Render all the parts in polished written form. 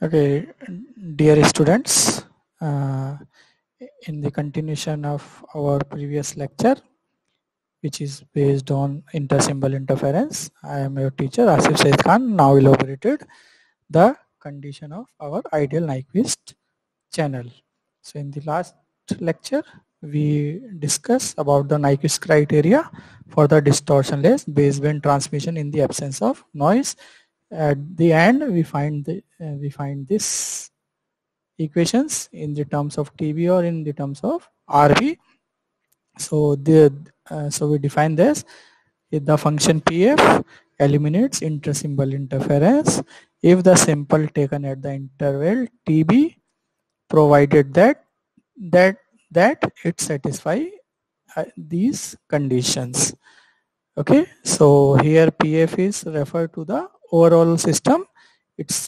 Okay, dear students, in the continuation of our previous lecture, which is based on intersymbol interference, I am your teacher Asif Said Khan. Now elaborated the condition of our ideal Nyquist channel. So in the last lecture, we discussed about the Nyquist criteria for the distortionless baseband transmission in the absence of noise. At the end, we find this equations in the terms of TB or in the terms of RB. So we define this. If the function PF eliminates intersymbol interference if the sample taken at the interval TB, provided that that it satisfy these conditions. Okay, so here PF is referred to the overall system. It's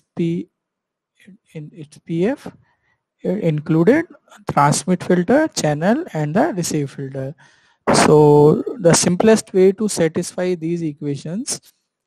PF included transmit filter, channel and the receive filter. So the simplest way to satisfy these equations,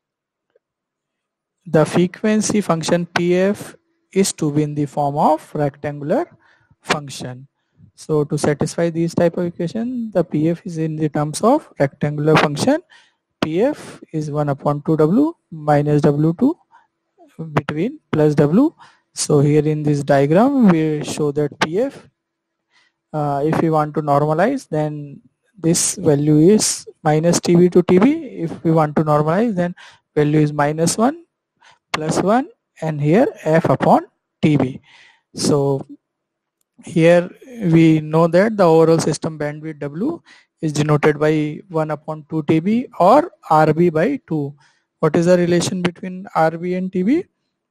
the frequency function PF is to be in the form of rectangular function. So to satisfy these type of equation, the PF is in the terms of rectangular function. PF is 1 upon 2W minus W2 between plus W. So here in this diagram we show that PF, if we want to normalize, then this value is minus TB to TB. If we want to normalize, then value is minus 1 plus 1 and here F upon TB. So here we know that the overall system bandwidth W is denoted by 1 upon 2 TB or RB by 2. What is the relation between RB and TB?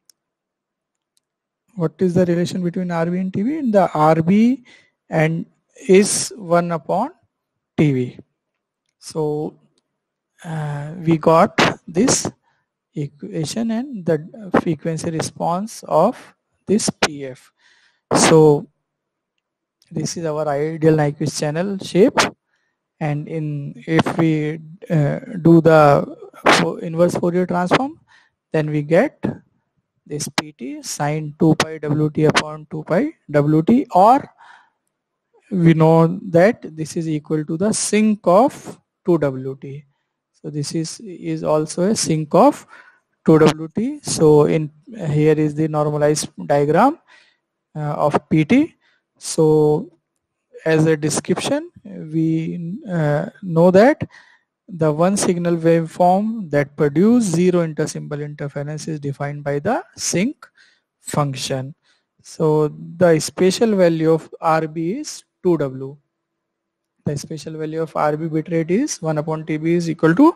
What is the relation between RB and TB? The RB and is 1 upon TV. So we got this equation and the frequency response of this PF. So this is our ideal Nyquist channel shape, and if we do the inverse Fourier transform, then we get this PT sine 2 pi Wt upon 2 pi Wt, or we know that this is equal to the sink of 2Wt. So this is also a sink of 2Wt. So in here is the normalized diagram of PT. So as a description, we know that the one signal waveform that produce zero intersymbol interference is defined by the sink function. So the spatial value of RB is 2W. The spatial value of RB bit rate is 1 upon TB is equal to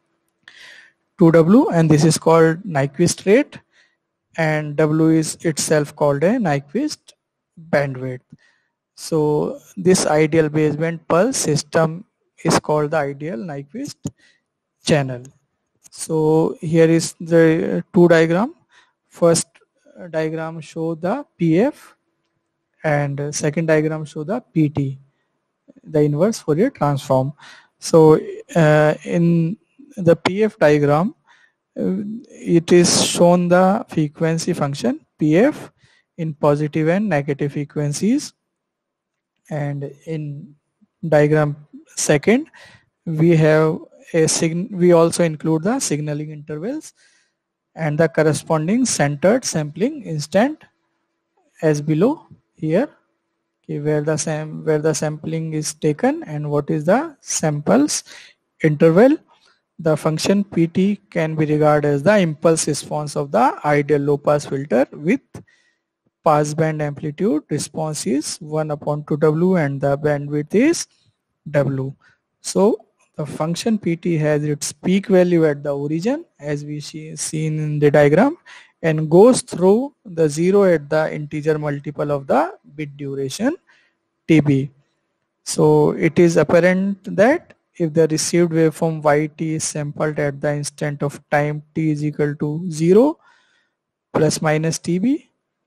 2W, and this is called Nyquist rate, and W is itself called a Nyquist bandwidth. So this ideal baseband pulse system is called the ideal Nyquist channel. So here is the two diagram. First diagram show the PF and second diagram show the PT, the inverse Fourier transform. So in the PF diagram, it is shown the frequency function PF in positive and negative frequencies, and in diagram second we have we also include the signaling intervals and the corresponding centered sampling instant as below here. Okay, where the sampling is taken and what is the samples interval. The function PT can be regarded as the impulse response of the ideal low pass filter with passband amplitude response is 1 upon 2W and the bandwidth is W. So the function PT has its peak value at the origin as we seen in the diagram and goes through the 0 at the integer multiple of the bit duration TB. So it is apparent that if the received waveform Yt is sampled at the instant of time t is equal to 0 plus minus TB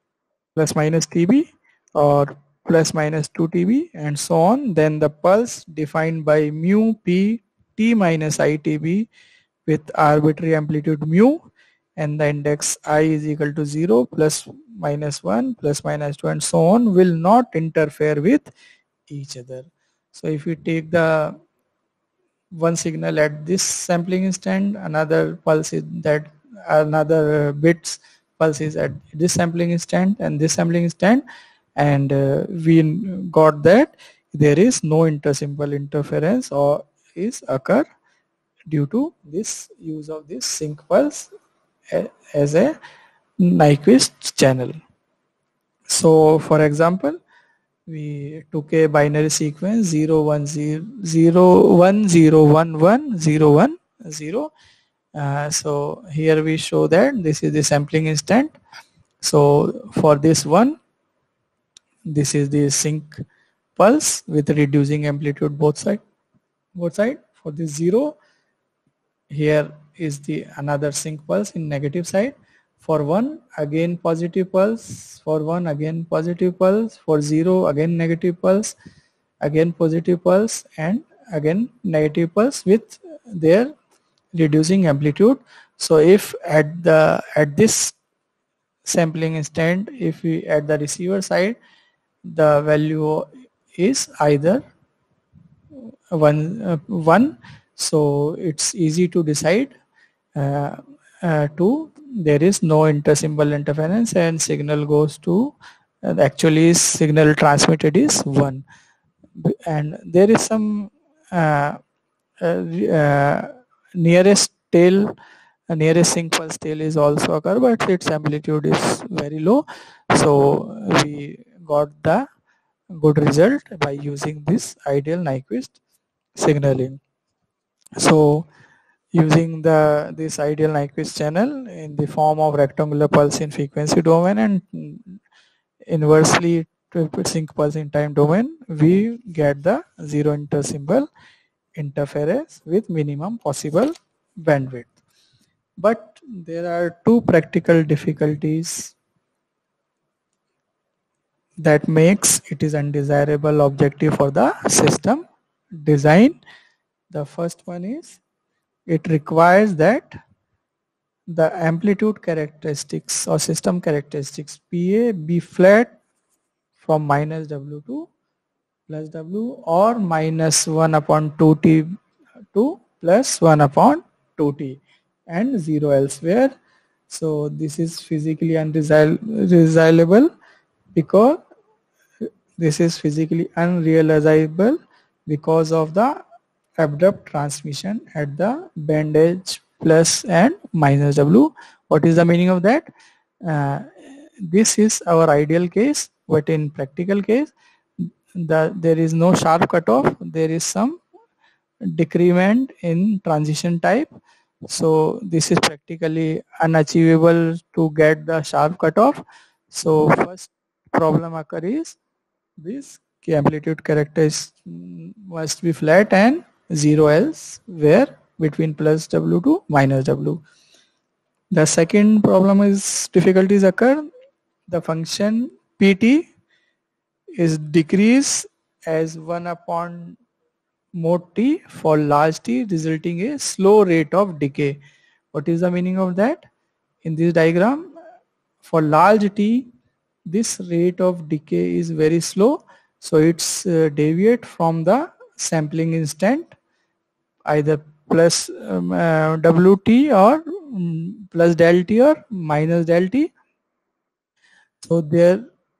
or plus minus 2 TB and so on, then the pulse defined by mu p t minus ITB with arbitrary amplitude mu and the index I is equal to 0 plus -1, plus -2, and so on will not interfere with each other. So if we take the one signal at this sampling instant, another pulse is that another bits pulse is at this sampling instant and this sampling instant, and we got that there is no intersymbol interference or is occur due to this use of this sync pulse as a Nyquist channel. So for example, we took a binary sequence 0 1 0 0 1 0 1 1 0 1 0. So here we show that this is the sampling instant. So for this one, this is the sync pulse with reducing amplitude both side. For this 0, here is the another sync pulse in negative side. For 1 again positive pulse, for 1 again positive pulse, for 0 again negative pulse, again positive pulse, and again negative pulse with their reducing amplitude. So if at this sampling instant, if we at the receiver side, the value is either 1, so it's easy to decide uh, to there is no intersymbol interference and signal goes to actually signal transmitted is 1. And there is some uh, uh, nearest tail nearest sync pulse tail is also occur, but its amplitude is very low, so we got the good result by using this ideal Nyquist signaling. So using this ideal Nyquist channel in the form of rectangular pulse in frequency domain and inversely sync pulse in time domain, we get the zero intersymbol interference with minimum possible bandwidth. But there are two practical difficulties that makes it is undesirable objective for the system design. The first one is it requires that the amplitude characteristics or system characteristics PA be flat from minus W to plus W or minus 1 upon 2T to plus 1 upon 2T and 0 elsewhere. So this is physically undesirable because this is physically unrealizable because of the abrupt transmission at the band edge plus and minus W. What is the meaning of that? Uh, this is our ideal case, but in practical case, there is no sharp cutoff. There is some decrement in transition type. So this is practically unachievable to get the sharp cutoff. So first problem occur is this amplitude characters must be flat and 0 else where between plus W to minus W. The second problem is difficulties occur. The function Pt is decreased as 1 upon mod t for large t, resulting a slow rate of decay. What is the meaning of that? In this diagram, for large t, this rate of decay is very slow, so it's deviate from the sampling instant, either plus wt or plus del t or minus del t. So there,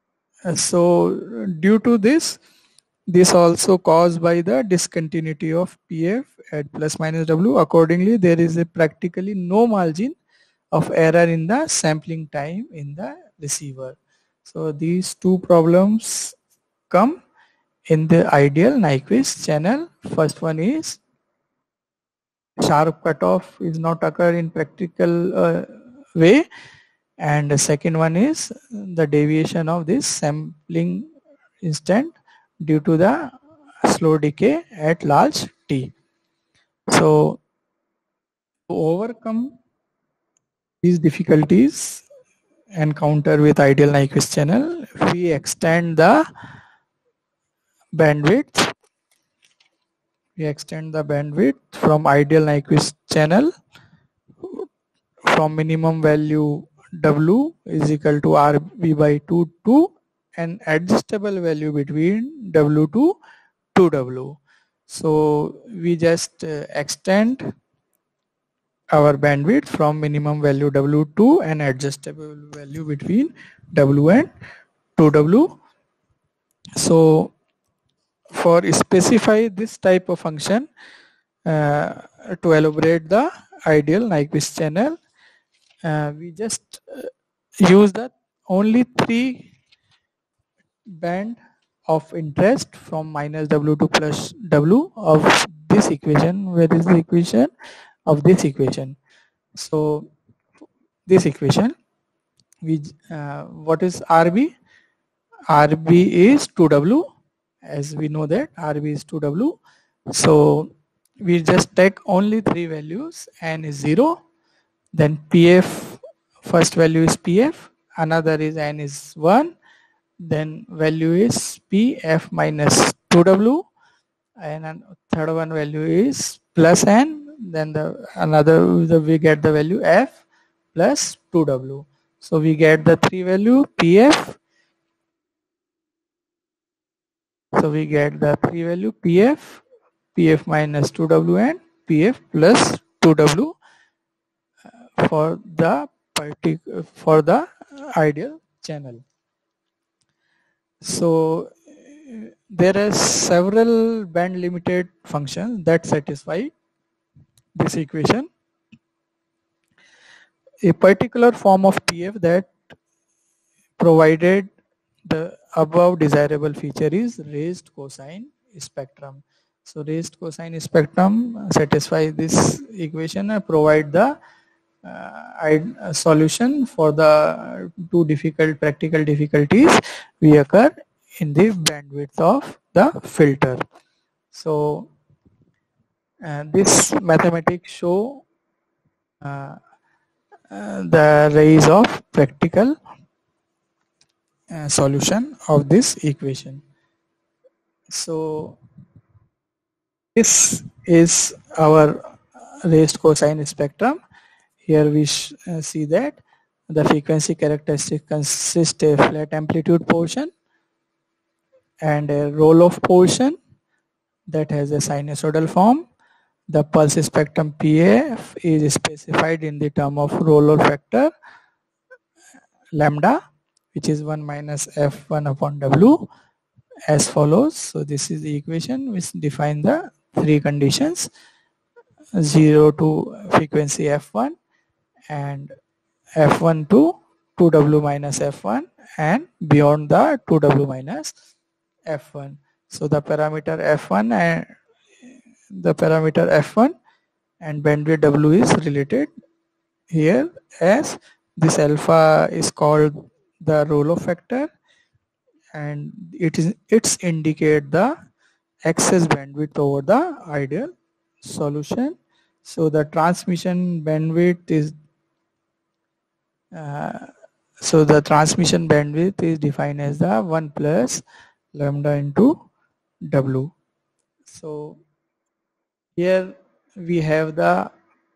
due to this also caused by the discontinuity of PF at plus minus W. Accordingly, there is a practically no margin of error in the sampling time in the receiver. So these two problems come in the ideal Nyquist channel. First one is sharp cutoff is not occur in practical way, and the second one is the deviation of this sampling instant due to the slow decay at large t. So to overcome these difficulties encountered with ideal Nyquist channel, we extend the bandwidth. We extend the bandwidth from ideal Nyquist channel from minimum value W is equal to RB by 2 an adjustable value between W to 2W. So we just extend our bandwidth from minimum value W to an adjustable value between W and 2W. So for specify this type of function, to elaborate the ideal Nyquist channel, we just use the only three band of interest from minus W to plus W of this equation. Where is the equation of this equation? So this equation, we what is RB? RB is 2W, as we know that RB is 2W. So we just take only three values. N is 0, then PF, first value is PF, another is N is 1, then value is PF minus 2W, and third one value is plus N, then we get the value F plus 2W. So we get the three value PF. So we get the three value PF, PF minus 2W and PF plus 2W for the ideal channel. So there are several band limited functions that satisfy this equation. A particular form of PF that provided the above desirable feature is raised cosine spectrum. So raised cosine spectrum satisfies this equation and provide the solution for the two difficult practical difficulties we occur in the bandwidth of the filter. So this mathematics show the rise of practical solution of this equation. So this is our raised cosine spectrum. Here we see that the frequency characteristic consists a flat amplitude portion and a roll-off portion that has a sinusoidal form. The pulse spectrum PF is specified in the term of roll-off factor lambda, which is 1 minus F1 upon W, as follows. So this is the equation which define the three conditions: 0 to frequency F1 and F1 to 2W minus F1 and beyond the 2W minus F1. So the parameter F1 and bandwidth W is related here, as this alpha is called the roll-off factor and it's indicate the excess bandwidth over the ideal solution. So the transmission bandwidth is defined as the 1 plus lambda into W. So here we have the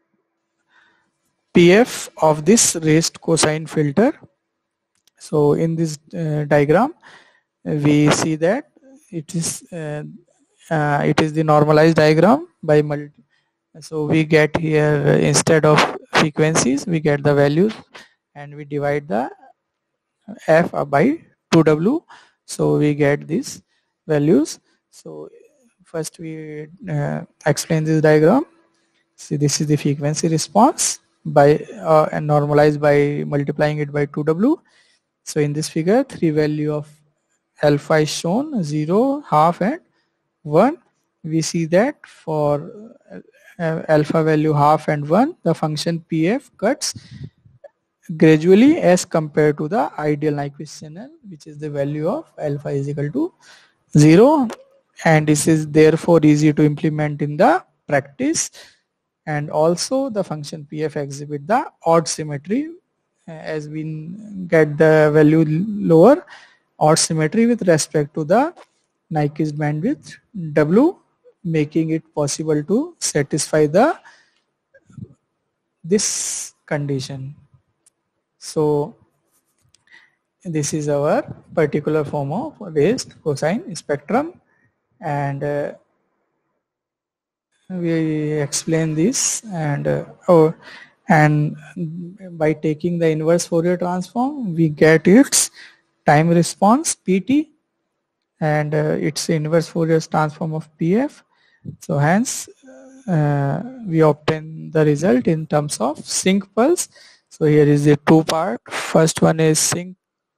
PF of this raised cosine filter. So in this diagram we see that it is the normalized diagram by so we get here, instead of frequencies we get the values and we divide the F by 2W, so we get these values. So first we explain this diagram. See, this is the frequency response by and normalized by multiplying it by 2W. So in this figure, three value of alpha is shown: 0, half and 1. We see that for alpha value half and 1, the function PF cuts gradually as compared to the ideal Nyquist channel, which is the value of alpha is equal to 0, and this is therefore easy to implement in the practice. And also the function PF exhibit the odd symmetry, as we get the value lower, odd symmetry with respect to the Nyquist bandwidth W, making it possible to satisfy this condition. So this is our particular form of raised cosine spectrum, and we explain this, and and by taking the inverse Fourier transform we get its time response pt, and it's inverse Fourier transform of pf. So hence we obtain the result in terms of sync pulse. So here is the two part. First one is sync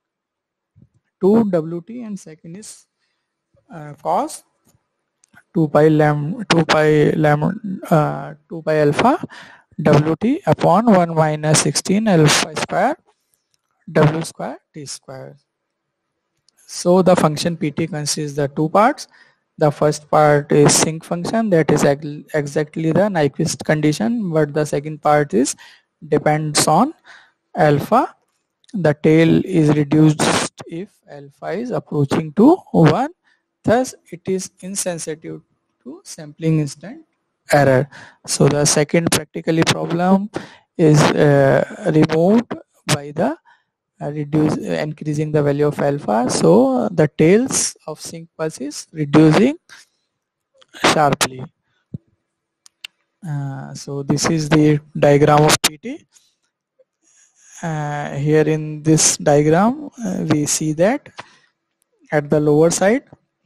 2 wt and second is cos 2 pi lam 2 pi lam 2 pi alpha wt upon 1 minus 16 alpha square w square t square. So the function pt consists the two parts. The first part is sync function, that is exactly the Nyquist condition, but the second part is depends on alpha. The tail is reduced if alpha is approaching to 1, thus it is insensitive to sampling instant error. So the second practically problem is removed by the increasing the value of alpha, so the tails of sync pulse is reducing sharply. So this is the diagram of PT. Here in this diagram we see that at the lower side,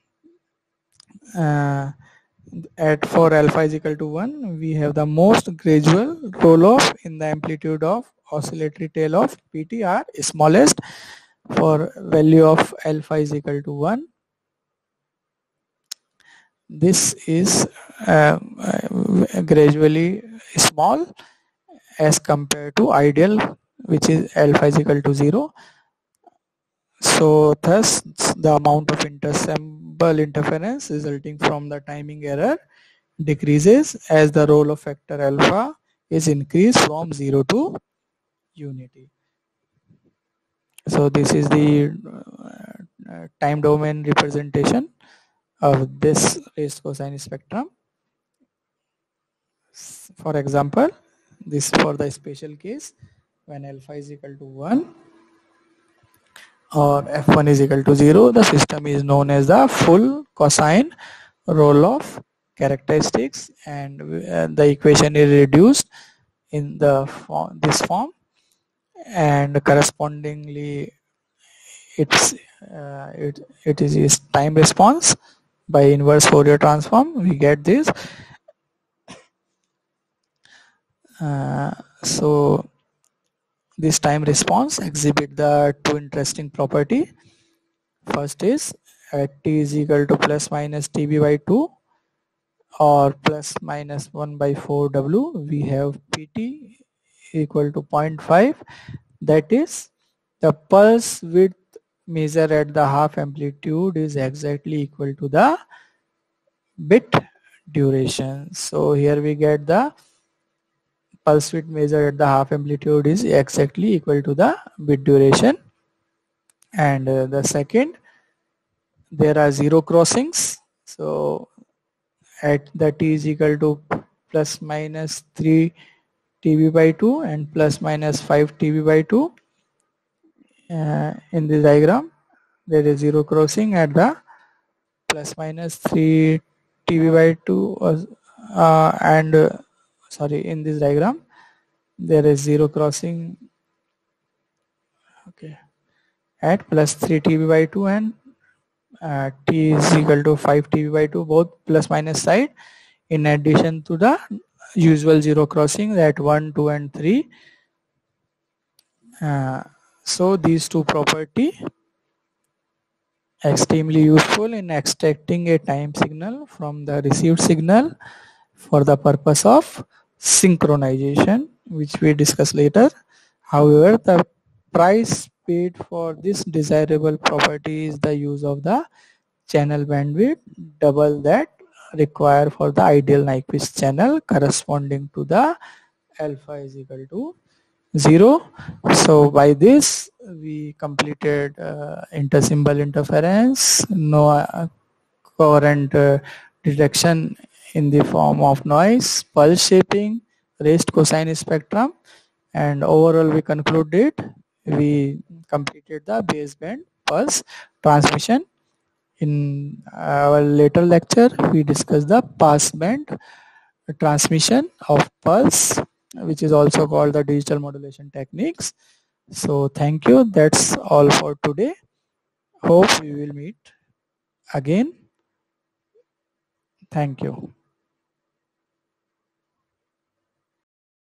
uh, at for alpha is equal to 1, we have the most gradual roll off in the amplitude of oscillatory tail of PT are smallest. For value of alpha is equal to 1, this is gradually small as compared to ideal, which is alpha is equal to 0. So thus the amount of intersample interference resulting from the timing error decreases as the roll of factor alpha is increased from 0 to unity. So this is the time domain representation of this raised cosine spectrum. For example, this for the special case when alpha is equal to 1 or f1 is equal to 0, the system is known as the full cosine roll-off characteristics, and the equation is reduced in the this form, and correspondingly it's it is time response by inverse Fourier transform. We get this. So this time response exhibit the two interesting property. First is at t is equal to plus minus tb by 2 or plus minus 1 by 4 w, we have pt equal to 0.5. That is, the pulse width measured at the half amplitude is exactly equal to the bit duration. So here we get the pulse width measured at the half amplitude is exactly equal to the bit duration. And the second, there are zero crossings. So at the t is equal to plus minus 3 tb by 2 and plus minus 5 tb by 2. In this diagram, there is zero crossing at the plus minus 3 tb by 2 and sorry, in this diagram there is zero crossing, okay, at plus 3 tb by 2 and t is equal to 5 tb by 2, both plus minus side, in addition to the usual zero crossing at 1, 2 and 3. So these two property extremely useful in extracting a time signal from the received signal for the purpose of synchronization, which we discuss later. However, the price paid for this desirable property is the use of the channel bandwidth, double that required for the ideal Nyquist channel, corresponding to the alpha is equal to 0. So by this we completed intersymbol interference, no current detection in the form of noise, pulse shaping, raised cosine spectrum, and overall we concluded we completed the baseband pulse transmission. In our later lecture, we discussed the passband transmission of pulse, which is also called the digital modulation techniques. So thank you. That's all for today. Hope we will meet again. Thank you.